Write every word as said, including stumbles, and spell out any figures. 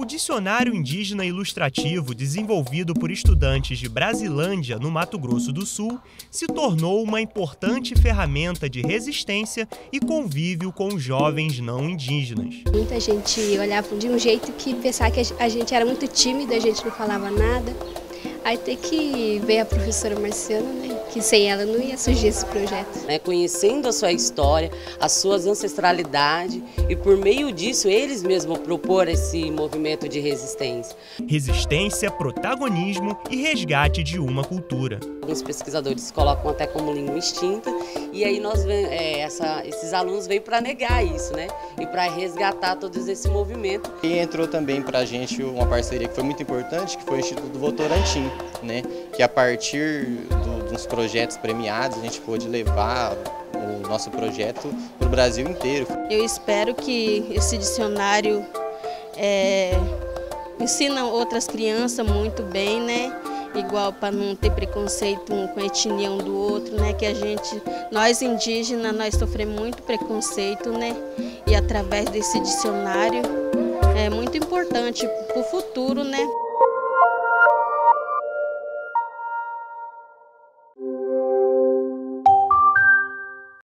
O Dicionário Indígena Ilustrativo, desenvolvido por estudantes de Brasilândia, no Mato Grosso do Sul, se tornou uma importante ferramenta de resistência e convívio com jovens não indígenas. Muita gente olhava de um jeito que pensava que a gente era muito tímido, a gente não falava nada. Aí tem que ver a professora Marciana, né? Que sem ela não ia surgir esse projeto. É, conhecendo a sua história, as suas ancestralidades e por meio disso eles mesmos propor esse movimento de resistência. Resistência, protagonismo e resgate de uma cultura. Alguns pesquisadores colocam até como língua extinta e aí nós é, essa, esses alunos vêm para negar isso, né? E para resgatar todo esse movimento. E entrou também para a gente uma parceria que foi muito importante, que foi o Instituto Votorantim, né? Que a partir do, dos projetos premiados a gente pôde levar o nosso projeto para o Brasil inteiro. Eu espero que esse dicionário é, ensina outras crianças muito bem, né? Igual para não ter preconceito um com a etnia um do outro, né? Que a gente, nós indígenas, nós sofremos muito preconceito, né? E através desse dicionário é muito importante para o futuro, né?